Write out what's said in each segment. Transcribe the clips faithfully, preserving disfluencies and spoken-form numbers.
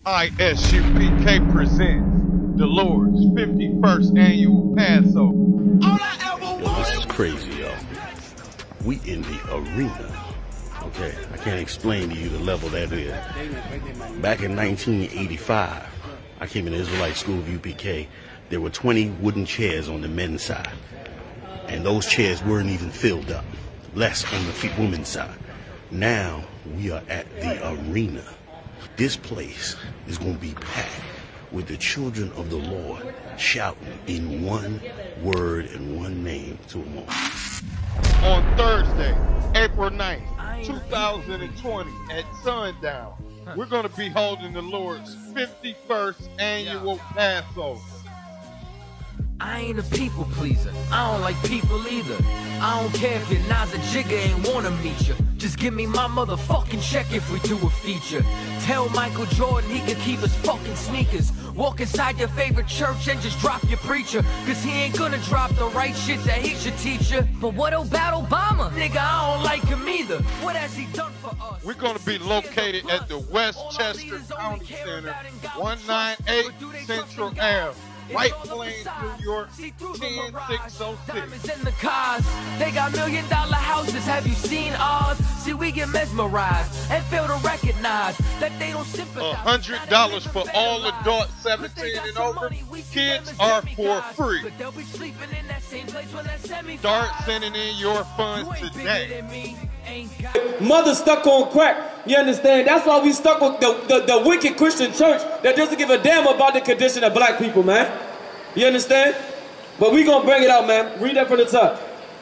I S U P K presents the Lord's fifty-first annual Passover. Yo, this is crazy, yo. We in the arena. Okay, I can't explain to you the level that is. Back in nineteen eighty-five, I came in the Israelite School of U P K. There were twenty wooden chairs on the men's side. And those chairs weren't even filled up. Less on the women's side. Now, we are at the arena. This place is going to be packed with the children of the Lord shouting in one word and one name to them all. On Thursday, April ninth, two thousand twenty at sundown, we're going to be holding the Lord's fifty-first annual Passover. I ain't a people pleaser, I don't like people either. I don't care if your Naza Jigga ain't wanna meet you. Just give me my motherfucking check if we do a feature. Tell Michael Jordan he can keep his fucking sneakers. Walk inside your favorite church and just drop your preacher. Cause he ain't gonna drop the right shit that he should teach you. But what about Obama? Nigga, I don't like him either. What has he done for us? We're gonna be located at the Westchester County Center, one ninety-eight Central Avenue. White Plains, New York, ten six oh six. Diamonds in the cars, they got million dollar houses. Have you seen ours? See, we get mesmerized and fail to recognize that they don't sympathize. A hundred dollars for all adults seventeen and over. Kids are for free. Start sending in your funds today. Mother stuck on crack, you understand? That's why we stuck with the, the, the wicked Christian church that doesn't give a damn about the condition of black people, man. You understand? But we gonna bring it out, man. Read that from the top.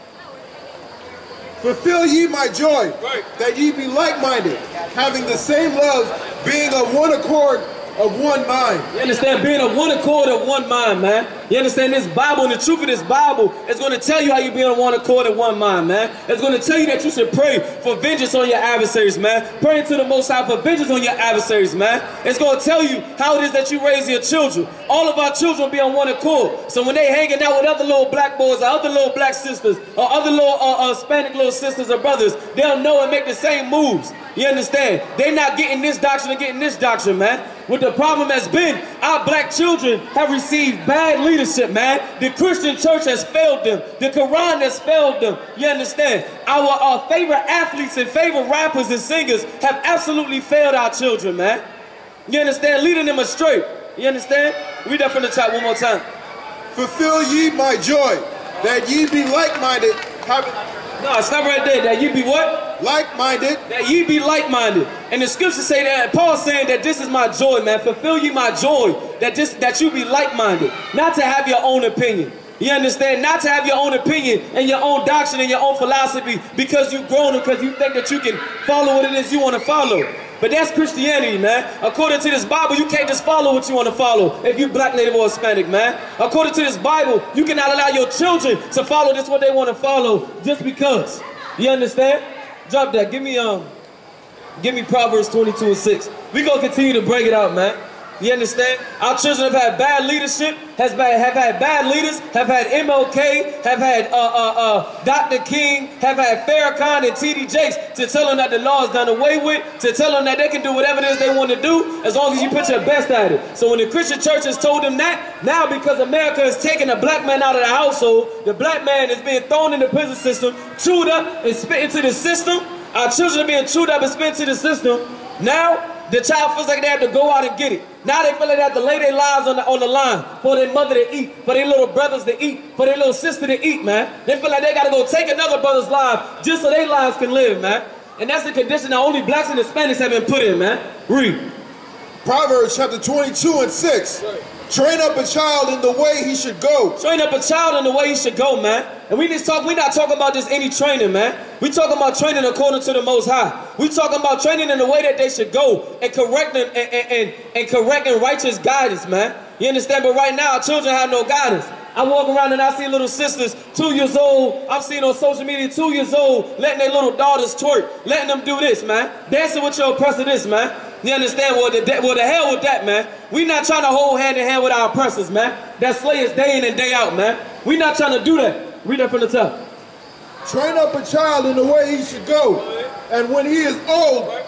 Fulfill ye my joy, right, that ye be like-minded, having the same love, being of one accord, of one mind. You understand? Being of one accord, of one mind, man. You understand? This Bible and the truth of this Bible is going to tell you how you be on one accord, of one mind, man. It's going to tell you that you should pray for vengeance on your adversaries, man. Pray to the Most High for vengeance on your adversaries, man. It's going to tell you how it is that you raise your children. All of our children be on one accord. So when they hanging out with other little black boys or other little black sisters or other little uh, uh, Hispanic little sisters or brothers, they'll know and make the same moves. You understand? They're not getting this doctrine and getting this doctrine, man. What the problem has been, our black children have received bad leadership, man. The Christian church has failed them. The Quran has failed them. You understand? Our, our favorite athletes and favorite rappers and singers have absolutely failed our children, man. You understand? Leading them astray. You understand? Read that from the top one more time. Fulfill ye my joy, that ye be like-minded, having... No, stop right there. That ye be what? Like-minded. That ye be like-minded. And the scriptures say that, Paul's saying that this is my joy, man. Fulfill ye my joy, that this, that you be like-minded. Not to have your own opinion. You understand? Not to have your own opinion and your own doctrine and your own philosophy because you've grown and because you think that you can follow what it is you want to follow. But that's Christianity, man. According to this Bible, you can't just follow what you want to follow if you black, native, or Hispanic, man. According to this Bible, you cannot allow your children to follow this what they want to follow just because. You understand? Drop that. Give me um, give me Proverbs twenty-two and six. We gonna continue to break it out, man. You understand? Our children have had bad leadership, has bad, have had bad leaders, have had M L K, have had uh, uh, uh, Doctor King, have had Farrakhan and T D Jakes to tell them that the law is done away with, to tell them that they can do whatever it is they want to do as long as you put your best at it. So when the Christian church has told them that, now because America is taking a black man out of the household, the black man is being thrown in the prison system, chewed up and spit into the system, our children are being chewed up and spit into the system, now the child feels like they have to go out and get it. Now they feel like they have to lay their lives on the, on the line for their mother to eat, for their little brothers to eat, for their little sister to eat, man. They feel like they got to go take another brother's life just so their lives can live, man. And that's the condition that only blacks and Hispanics have been put in, man. Read. Proverbs chapter twenty-two and six. Right. Train up a child in the way he should go. Train up a child in the way he should go, man. And we just talk, we're not talking about just any training, man. We talking about training according to the Most High. We talking about training in the way that they should go and correct and, and, and, and correct and righteous guidance, man. You understand? But right now, our children have no guidance. I walk around and I see little sisters, two years old, I've seen on social media, two years old, letting their little daughters twerk, letting them do this, man. Dancing with your oppressor this, man. You understand? Well the, well, the hell with that, man. We not trying to hold hand in hand with our oppressors, man. That slay us day in and day out, man. We not trying to do that. Read that from the top. Train up a child in the way he should go, and when he is old,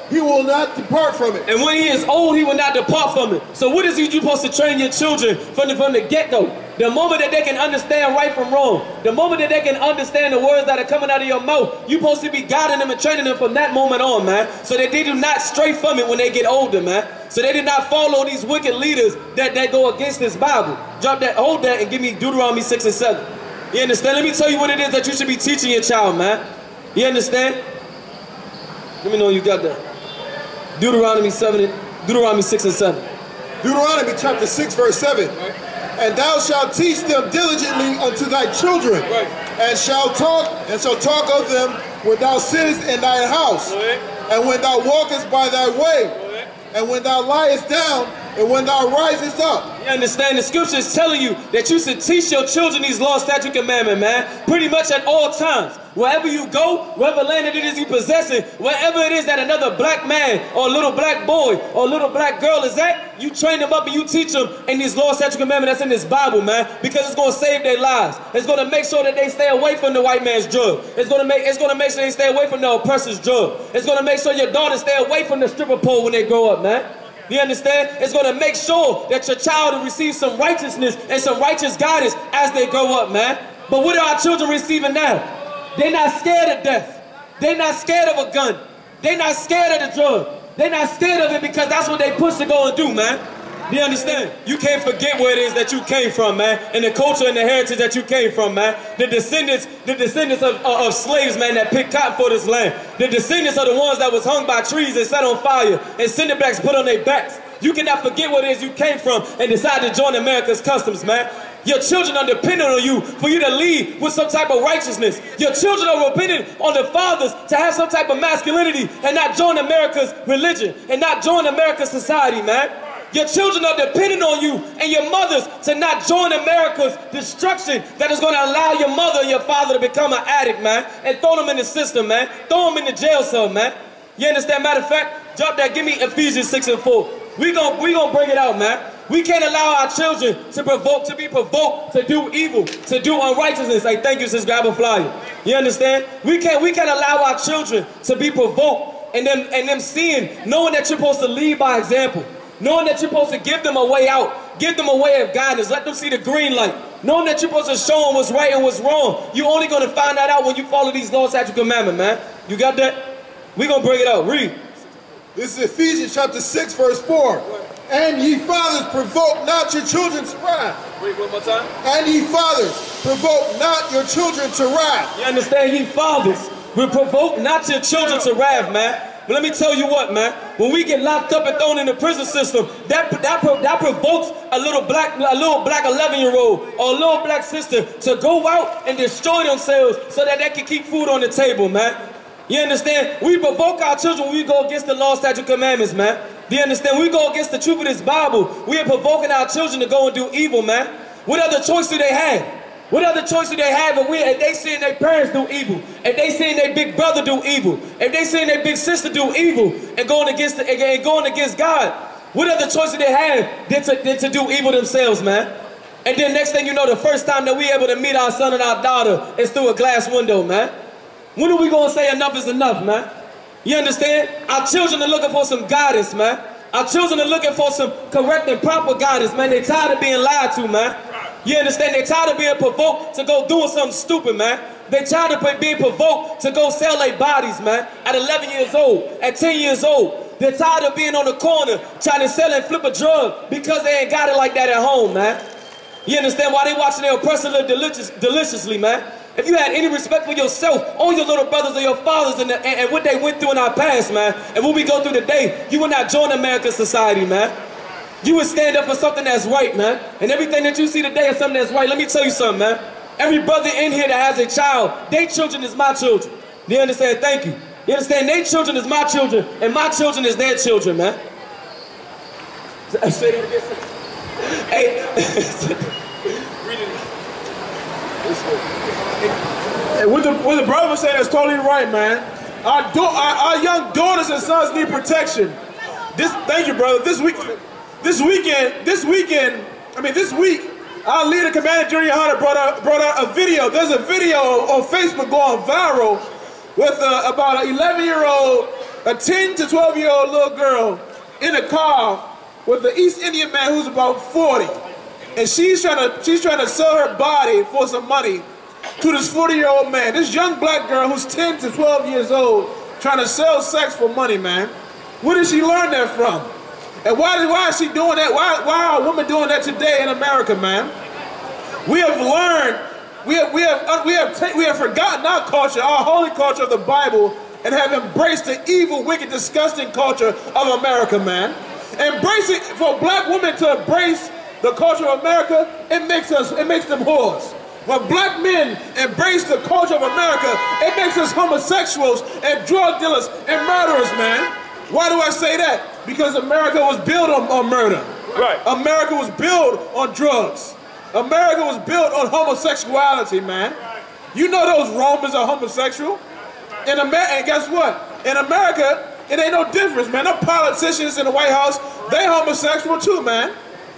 he will not depart from it. And when he is old, he will not depart from it. So what is it you're supposed to train your children from the, from the get-go? The moment that they can understand right from wrong, the moment that they can understand the words that are coming out of your mouth, you're supposed to be guiding them and training them from that moment on, man, so that they do not stray from it when they get older, man. So they do not follow these wicked leaders that, that go against this Bible. Drop that, hold that, and give me Deuteronomy six and seven. You understand? Let me tell you what it is that you should be teaching your child, man. You understand? Let me know you got that. Deuteronomy seven, Deuteronomy six and seven. Deuteronomy chapter six, verse seven. Right. And thou shalt teach them diligently unto thy children, Right. and shall talk and shall talk of them when thou sittest in thine house, Right. and when thou walkest by thy way, Right. and when thou liest down, and when thou risest up. You understand? The scripture is telling you that you should teach your children these law, statute, commandment, man, pretty much at all times. Wherever you go, wherever land it is you possessing, wherever it is that another black man or little black boy or little black girl is at, you train them up and you teach them in these law, statute, commandment that's in this Bible, man, because it's going to save their lives. It's going to make sure that they stay away from the white man's drug. It's going to make it's going to make sure they stay away from the oppressor's drug. It's going to make sure your daughters stay away from the stripper pole when they grow up, man. You understand? It's going to make sure that your child will receive some righteousness and some righteous guidance as they grow up, man. But what are our children receiving now? They're not scared of death. They're not scared of a gun. They're not scared of the drug. They're not scared of it because that's what they push to go and do, man. Do you understand? You can't forget where it is that you came from, man, and the culture and the heritage that you came from, man. The descendants, the descendants of, of, of slaves, man, that picked cotton for this land. The descendants are the ones that was hung by trees and set on fire and cinderbacks put on their backs. You cannot forget what it is you came from and decide to join America's customs, man. Your children are dependent on you for you to lead with some type of righteousness. Your children are dependent on the fathers to have some type of masculinity and not join America's religion and not join America's society, man. Your children are dependent on you and your mothers to not join America's destruction that is going to allow your mother and your father to become an addict, man, and throw them in the system, man. Throw them in the jail cell, man. You understand? Matter of fact, drop that. Give me Ephesians six and four. We gon' we gon' bring it out, man. We can't allow our children to provoke, to be provoked, to do evil, to do unrighteousness. Like, thank you, sis, grab a flyer. You understand? We can't we can't allow our children to be provoked and them and them seeing, knowing that you're supposed to lead by example. Knowing that you're supposed to give them a way out, give them a way of guidance, let them see the green light. Knowing that you're supposed to show them what's right and what's wrong. You're only going to find that out when you follow these law, statute, commandment, man. You got that? We're going to bring it out. Read. This is Ephesians chapter six, verse four. And ye fathers, provoke not your children to wrath. Read one more time. And ye fathers, provoke not your children to wrath. You understand? Ye fathers will provoke not your children to wrath, man. But let me tell you what, man. When we get locked up and thrown in the prison system, that that that provokes a little black a little black eleven-year-old or a little black sister to go out and destroy themselves so that they can keep food on the table, man. You understand? We provoke our children when we go against the law, statute, commandments, man. Do you understand? We go against the truth of this Bible. We are provoking our children to go and do evil, man. What other choice do they have? What other choice do they have if, we, if they seeing their parents do evil? If they seeing their big brother do evil? If they seeing their big sister do evil and going against the, and going against God? What other choice do they have than to, than to do evil themselves, man? And then next thing you know, the first time that we able to meet our son and our daughter is through a glass window, man. When are we going to say enough is enough, man? You understand? Our children are looking for some guidance, man. Our children are looking for some correct and proper guidance, man. They're tired of being lied to, man. You understand? They're tired of being provoked to go doing something stupid, man. They're tired of being provoked to go sell their bodies, man. At eleven years old, at ten years old. They're tired of being on the corner trying to sell and flip a drug because they ain't got it like that at home, man. You understand? Why they watching their oppressor live delicious, deliciously, man. If you had any respect for yourself or your little brothers or your fathers and, the, and, and what they went through in our past, man, and what we go through today, you would not join America's society, man. You would stand up for something that's right, man. And everything that you see today is something that's right. Let me tell you something, man. Every brother in here that has a child, their children is my children. Do you understand? Thank you. You understand? Their children is my children, and my children is their children, man. Say that again. Hey. Read it. And what the, what the brother was saying is totally right, man. Our, do, our, our young daughters and sons need protection. This, thank you, brother. This week, this weekend, this weekend, I mean, this week, our leader, Commander Junior Hunter, brought out, brought out a video. There's a video on Facebook going viral with uh, about an eleven-year-old a ten to twelve year old little girl in a car with the East Indian man who's about forty. And she's trying to, she's trying to sell her body for some money to this forty year old man. This young black girl who's ten to twelve years old trying to sell sex for money, man. Where did she learn that from? And why, why is she doing that? Why, why are women doing that today in America, man? We have learned, we have, we have, we have, we have forgotten our culture, our holy culture of the Bible, and have embraced the evil, wicked, disgusting culture of America, man. Embracing, for black women to embrace the culture of America, it makes us, it makes them whores. When black men embrace the culture of America, it makes us homosexuals and drug dealers and murderers, man. Why do I say that? Because America was built on, on murder. Right. America was built on drugs. America was built on homosexuality, man. You know those Romans are homosexual? In America, and guess what? In America, it ain't no difference, man. The politicians in the White House, they homosexual too, man.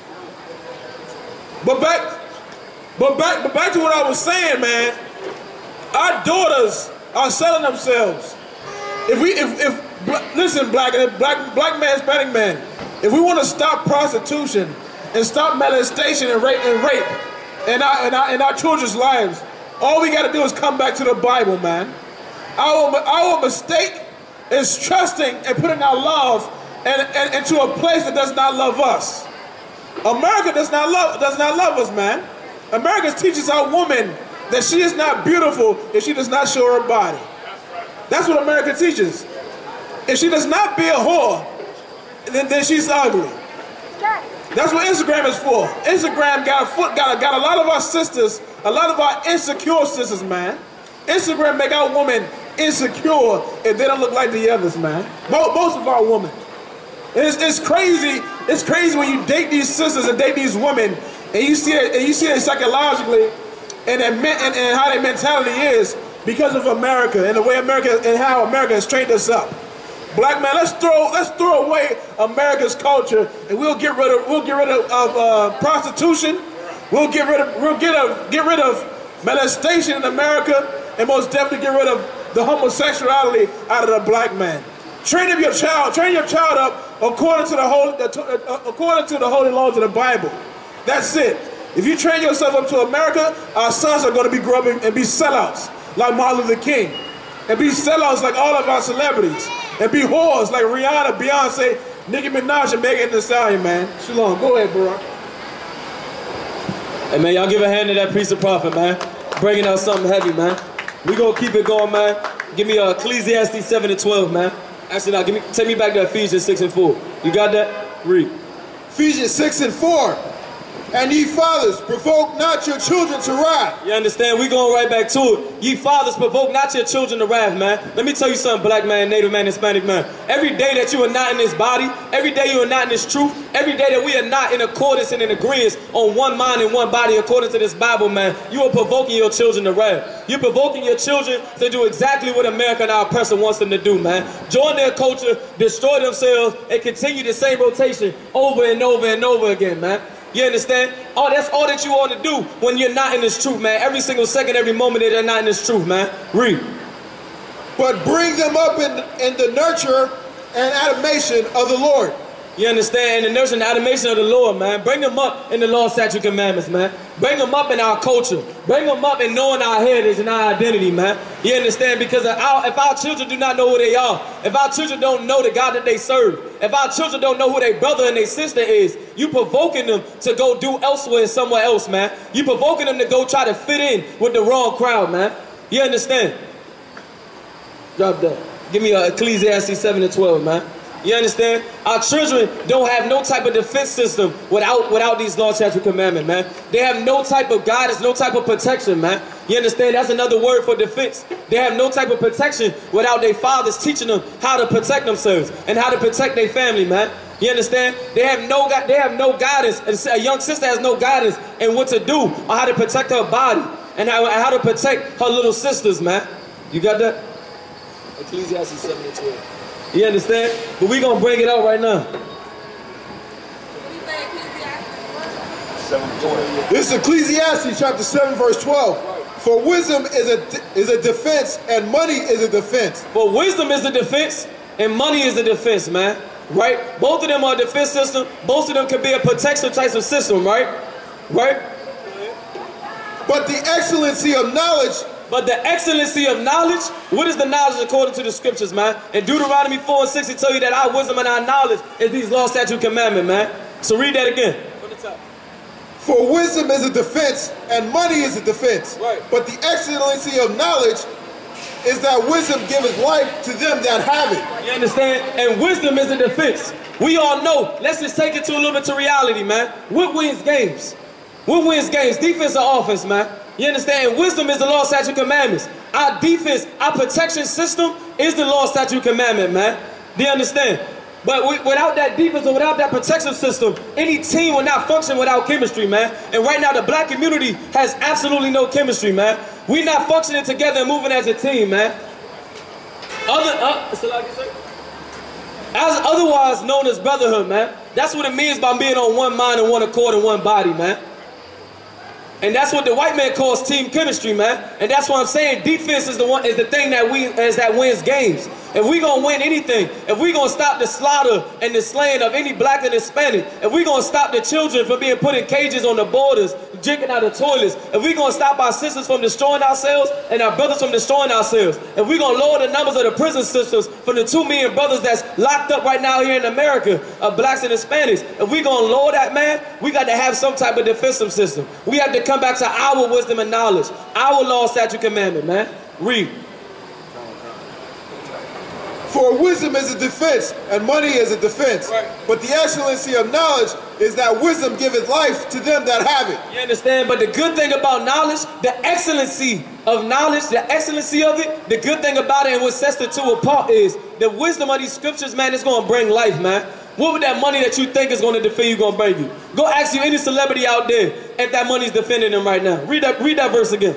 But back, but back, but back to what I was saying, man. Our daughters are selling themselves. If we, if, if listen, black, black, black man, Hispanic man, if we want to stop prostitution and stop molestation and rape and rape in our, in our, in our children's lives, all we got to do is come back to the Bible, man. Our, our mistake is trusting and putting our love and, and, into a place that does not love us. America does not love, does not love us, man. America teaches our woman that she is not beautiful if she does not show her body. That's what America teaches. If she does not be a whore, then, then she's ugly. That's what Instagram is for. Instagram got, foot, got, got a lot of our sisters, a lot of our insecure sisters, man. Instagram make our women insecure if they don't look like the others, man. Most, most of our women. It's, it's crazy. It's crazy when you date these sisters and date these women, and you see it, and you see it psychologically, and, and, and, and how their mentality is because of America and the way America and how America has trained us up. Black man, let's throw let's throw away America's culture, and we'll get rid of we'll get rid of, of uh, prostitution. We'll get rid of we'll get of get rid of molestation in America, and most definitely get rid of the homosexuality out of the black man. Train up your child. Train your child up according to the holy uh, according to the holy laws of the Bible. That's it. If you train yourself up to America, our sons are going to be growing and be sellouts like Martin Luther King, and be sellouts like all of our celebrities, and be whores like Rihanna, Beyonce, Nicki Minaj, and Megan Thee Stallion, man. Shalom. Go ahead, bro. Hey, man, y'all give a hand to that priest of prophet, man. Bringing out something heavy, man. We gonna keep it going, man. Give me uh, Ecclesiastes seven and twelve, man. Actually, now, give me, take me back to Ephesians six and four. You got that? Read. Ephesians six and four. And ye fathers, provoke not your children to wrath. You understand? We going right back to it. Ye fathers, provoke not your children to wrath, man. Let me tell you something, black man, native man, Hispanic man. Every day that you are not in this body, every day you are not in this truth, every day that we are not in accordance and in agreement on one mind and one body according to this Bible, man, you are provoking your children to wrath. You're provoking your children to do exactly what America and our oppressor wants them to do, man. Join their culture, destroy themselves, and continue the same rotation over and over and over again, man. You understand? Oh, that's all that you ought to do when you're not in this truth, man. Every single second, every moment that they're not in this truth, man. Read. But bring them up in, in the nurture and animation of the Lord. You understand? In the nurture and animation of the Lord, man. Bring them up in the law, statute, commandments, man. Bring them up in our culture. Bring them up in knowing our heritage and our identity, man. You understand? Because if our, if our children do not know who they are, if our children don't know the God that they serve, if our children don't know who their brother and their sister is, you provoking them to go do elsewhere somewhere else, man. You provoking them to go try to fit in with the wrong crowd, man. You understand? Drop that. Give me uh, Ecclesiastes seven and twelve, man. You understand? Our children don't have no type of defense system without without these law, statute, commandment, man. They have no type of guidance, no type of protection, man. You understand? That's another word for defense. They have no type of protection without their fathers teaching them how to protect themselves and how to protect their family, man. You understand? They have no they have no guidance. A young sister has no guidance in what to do or how to protect her body and how, how to protect her little sisters, man. You got that? Ecclesiastes seven and twelve. You understand? But we gonna bring it out right now. This is Ecclesiastes chapter seven, verse twelve. For wisdom is a is a defense, and money is a defense. For wisdom is a defense, and money is a defense, man. Right? Both of them are a defense system. Both of them can be a protection type of system, right? Right? But the excellency of knowledge. But the excellency of knowledge, what is the knowledge according to the scriptures, man? In Deuteronomy four and six, it tell you that our wisdom and our knowledge is these law, statute, commandment, man. So read that again. From the top. For wisdom is a defense, and money is a defense. Right. But the excellency of knowledge is that wisdom giveth life to them that have it. You understand? And wisdom is a defense. We all know. Let's just take it to a little bit to reality, man. What wins games? What wins games? Defense or offense, man? You understand? Wisdom is the law, statute, commandments. Our defense, our protection system is the law, statute, commandment, man. Do you understand? But we, without that defense or without that protection system, any team will not function without chemistry, man. And right now, the black community has absolutely no chemistry, man. We're not functioning together and moving as a team, man. Other, uh, as otherwise known as brotherhood, man. That's what it means by being on one mind and one accord and one body, man. And that's what the white man calls team chemistry, man. And that's why I'm saying defense is the one is the thing that we is that wins games. If we gonna win anything, if we gonna stop the slaughter and the slaying of any black and Hispanic, if we gonna stop the children from being put in cages on the borders, drinking out of toilets, if we gonna stop our sisters from destroying ourselves and our brothers from destroying ourselves, if we gonna lower the numbers of the prison systems from the two million brothers that's locked up right now here in America of blacks and Hispanics, if we gonna lower that, man, we got to have some type of defensive system. We have to come back to our wisdom and knowledge, our law, statute, commandment, man. Read. For wisdom is a defense, and money is a defense. Right. But the excellency of knowledge is that wisdom giveth life to them that have it. You understand? But the good thing about knowledge, the excellency of knowledge, the excellency of it, the good thing about it and what sets the two apart is the wisdom of these scriptures, man, is going to bring life, man. What would that money that you think is going to defend you going to bring you? Go ask you any celebrity out there if that money's defending them right now. Read that, read that verse again.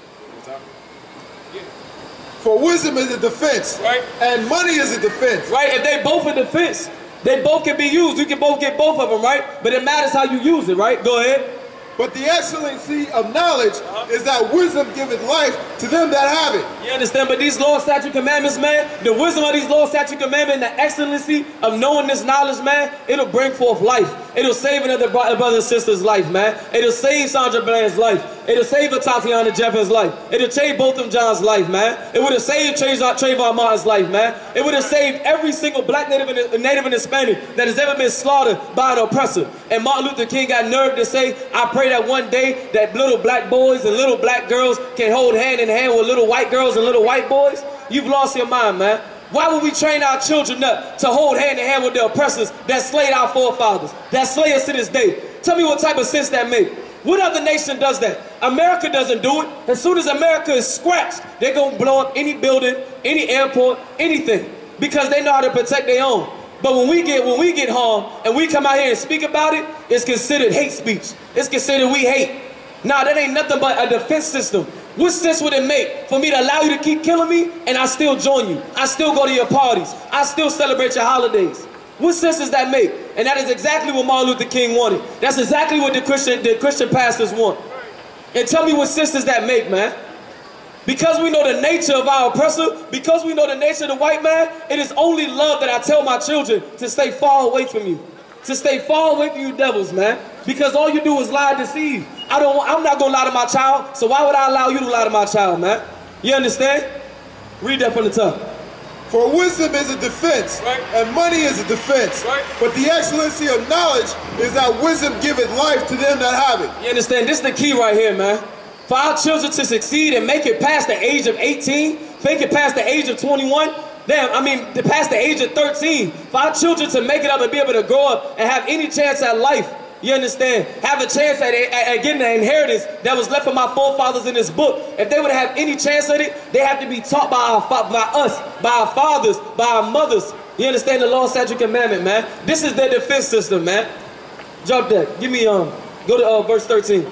For wisdom is a defense, right, and money is a defense. Right, if they both a defense, they both can be used. You can both get both of them, right? But it matters how you use it, right? Go ahead. But the excellency of knowledge uh-huh. is that wisdom giveth life to them that have it. You understand? But these law, statute, commandments, man, the wisdom of these law, statute, commandments, and the excellency of knowing this knowledge, man, it'll bring forth life. It'll save another brother and sister's life, man. It'll save Sandra Bland's life. It'll save Tatiana Jeffers' life. It'll save both of John's life, man. It would have saved Trayvon Martin's life, man. It would have saved every single black, native, and native and Hispanic that has ever been slaughtered by an oppressor. And Martin Luther King got nerve to say, I pray that one day that little black boys and little black girls can hold hand in hand with little white girls and little white boys. You've lost your mind, man. Why would we train our children up to hold hand in hand with the oppressors that slayed our forefathers, that slay us to this day? Tell me what type of sense that makes. What other nation does that? America doesn't do it. As soon as America is scratched, they're going to blow up any building, any airport, anything, because they know how to protect their own. But when we get when we get harmed and we come out here and speak about it, it's considered hate speech. It's considered we hate. Nah, that ain't nothing but a defense system. What sense would it make for me to allow you to keep killing me and I still join you? I still go to your parties. I still celebrate your holidays. What sense does that make? And that is exactly what Martin Luther King wanted. That's exactly what the Christian, the Christian pastors want. And tell me what sense does that make, man? Because we know the nature of our oppressor, because we know the nature of the white man, it is only love that I tell my children to stay far away from you. To stay far away from you devils, man. Because all you do is lie and deceive. I don't, I'm not going to lie to my child, so why would I allow you to lie to my child, man? You understand? Read that from the top. For wisdom is a defense, right, and money is a defense. Right. But the excellency of knowledge is that wisdom giveth life to them that have it. You understand? This is the key right here, man. For our children to succeed and make it past the age of eighteen, make it past the age of twenty-one, damn, I mean, past the age of thirteen, for our children to make it up and be able to grow up and have any chance at life, you understand, have a chance at, at, at getting the inheritance that was left from my forefathers in this book. If they would have any chance at it, they have to be taught by, our, by us, by our fathers, by our mothers. You understand the law, statute, commandment, man? This is their defense system, man. Jump that. Give me, um, go to uh, verse thirteen.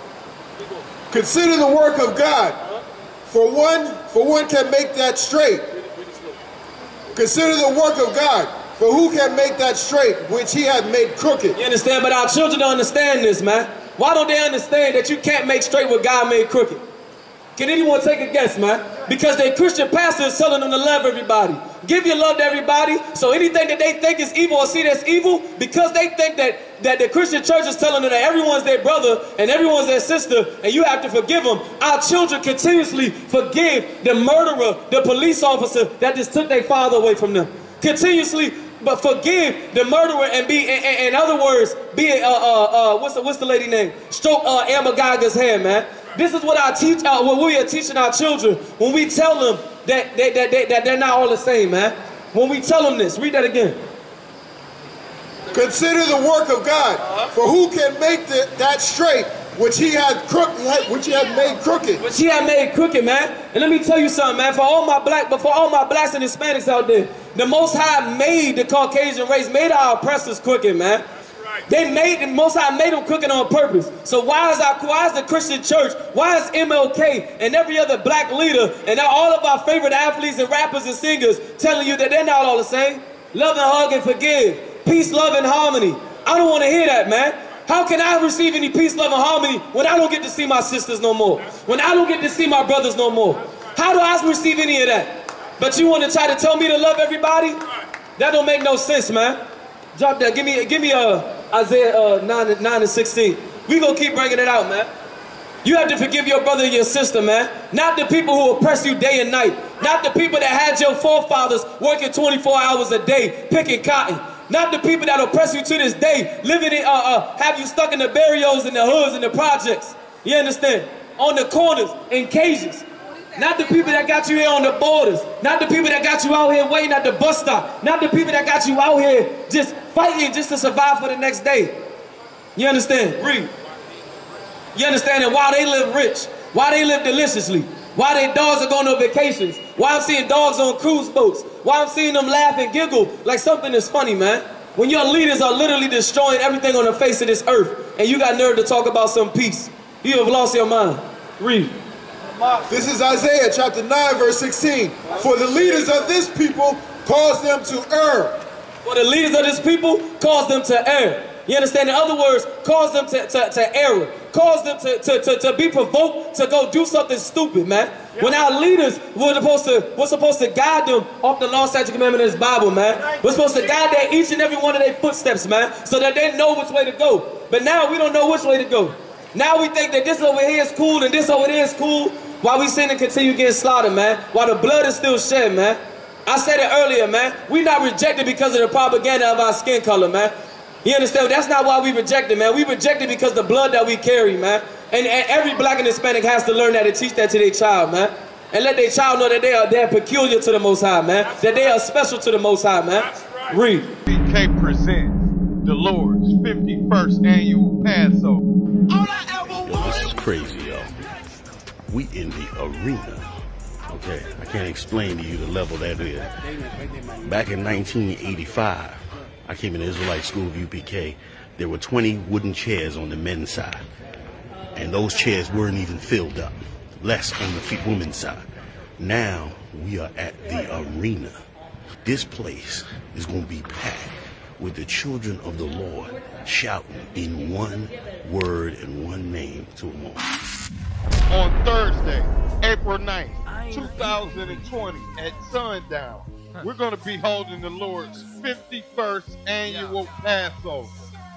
Consider the work of God, for one, for one can make that straight. Consider the work of God, for who can make that straight, which he hath made crooked? You understand? But our children don't understand this, man. Why don't they understand that you can't make straight what God made crooked? Can anyone take a guess, man? Because their Christian pastor is telling them to love everybody. Give your love to everybody. So anything that they think is evil or see that's evil, because they think that, that the Christian church is telling them that everyone's their brother and everyone's their sister and you have to forgive them, our children continuously forgive the murderer, the police officer that just took their father away from them. Continuously but forgive the murderer and be, in, in other words, be, uh, uh, uh, what's the, what's the lady name? Stroke uh, Amber Geiger's hand, man. This is what I teach, uh, what we are teaching our children when we tell them that, they, that, they, that they're not all the same, man. When we tell them this, read that again. Consider the work of God, uh-huh. for who can make the, that straight which he had crook, which he had made crooked. Which he had made crooked, man. And let me tell you something, man. For all my black, but for all my blacks and Hispanics out there, the Most High made the Caucasian race, made our oppressors crooked, man. They made the Most High made them crooked on purpose. So why is our why is the Christian church, why is M L K and every other black leader and all of our favorite athletes and rappers and singers telling you that they're not all the same? Love and hug and forgive. Peace, love, and harmony. I don't want to hear that, man. How can I receive any peace, love, and harmony when I don't get to see my sisters no more? When I don't get to see my brothers no more? How do I receive any of that? But you want to try to tell me to love everybody? That don't make no sense, man. Drop that. Give me, give me uh, Isaiah uh, nine, nine and sixteen. We gonna keep bringing it out, man. You have to forgive your brother and your sister, man. Not the people who oppress you day and night. Not the people that had your forefathers working twenty-four hours a day, picking cotton. Not the people that oppress you to this day, living in, uh, uh, have you stuck in the barrios, in the hoods, in the projects. You understand? On the corners, in cages. Not the people that got you here on the borders. Not the people that got you out here waiting at the bus stop. Not the people that got you out here just fighting just to survive for the next day. You understand? Read. You understand? And why they live rich, why they live deliciously, why their dogs are going on vacations, why I'm seeing dogs on cruise boats, why I'm seeing them laugh and giggle like something is funny, man. When your leaders are literally destroying everything on the face of this earth and you got nerve to talk about some peace, you have lost your mind. Read. This is Isaiah chapter nine, verse sixteen. For the leaders of this people cause them to err. For the leaders of this people cause them to err. You understand? In other words, cause them to, to, to error. Cause them to, to, to, to be provoked to go do something stupid, man. Yep. When our leaders were supposed to, we're supposed to guide them off the law, statute, commandment of this Bible, man. We're supposed to guide their, each and every one of their footsteps, man, so that they know which way to go. But now we don't know which way to go. Now we think that this over here is cool and this over there is cool, while we sin and continue getting slaughtered, man. While the blood is still shed, man. I said it earlier, man. We not rejected because of the propaganda of our skin color, man. You understand? That's not why we rejected, man. We rejected because the blood that we carry, man. And, and every black and Hispanic has to learn that and teach that to their child, man. And let their child know that they are they're peculiar to the Most High, man. That they are special to the Most High, man. Read. B K presents the Lord's fifty-first annual Passover. Yo, this is crazy, yo. We in the arena. Okay, I can't explain to you the level that is. Back in nineteen eighty-five, I came in Israelite School of U P K. There were twenty wooden chairs on the men's side. And those chairs weren't even filled up. Less on the women's side. Now, we are at the arena. This place is going to be packed with the children of the Lord shouting in one word and one name to them all. On Thursday, April ninth, two thousand twenty at sundown, we're going to be holding the Lord's fifty-first annual Passover.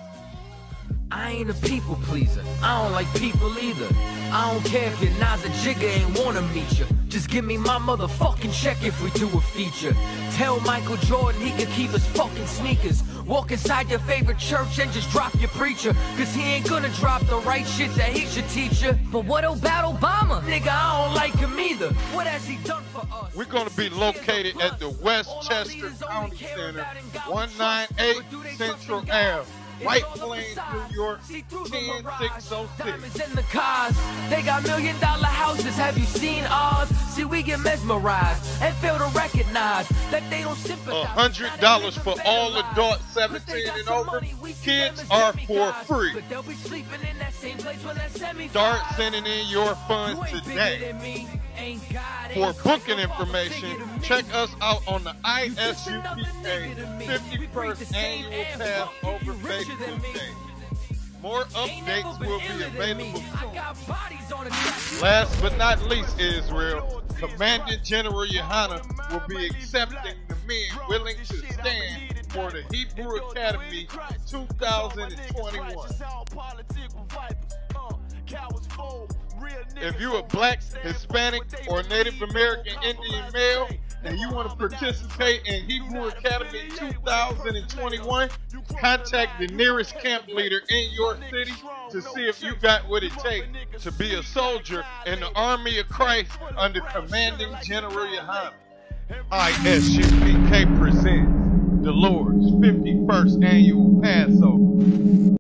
I ain't a people pleaser. I don't like people either. I don't care if your Naza Jigga ain't wanna meet you. Just give me my motherfucking check if we do a feature. Tell Michael Jordan he can keep his fucking sneakers. Walk inside your favorite church and just drop your preacher. Cause he ain't gonna drop the right shit that he should teach you. But what about Obama? Nigga, I don't like him either. What has he done for us? We're gonna be located at the Westchester County Center, one ninety-eight Central Avenue. White Plains, New York, ten six oh six. Diamonds in the cars, they got million dollar houses. Have you seen ours? See, we get mesmerized and fail to recognize that they don't sympathize. A hundred dollars for all adults seventeen and over. Kids are for free. Start sending in your funds today. For booking information, check us out on the I S U P K fifty-first Annual Passover Facebook page. More updates will be available soon. Last but not least, Israel, Commanding General Yohana will be accepting the men willing to stand for the Hebrew Academy two thousand twenty-one. If you're a black, Hispanic, or Native American Indian male, and you want to participate in Hebrew Academy two thousand twenty-one, contact the nearest camp leader in your city to see if you got what it takes to be a soldier in the Army of Christ under Commanding General Yohana. I S U P K presents the Lord's fifty-first Annual Passover.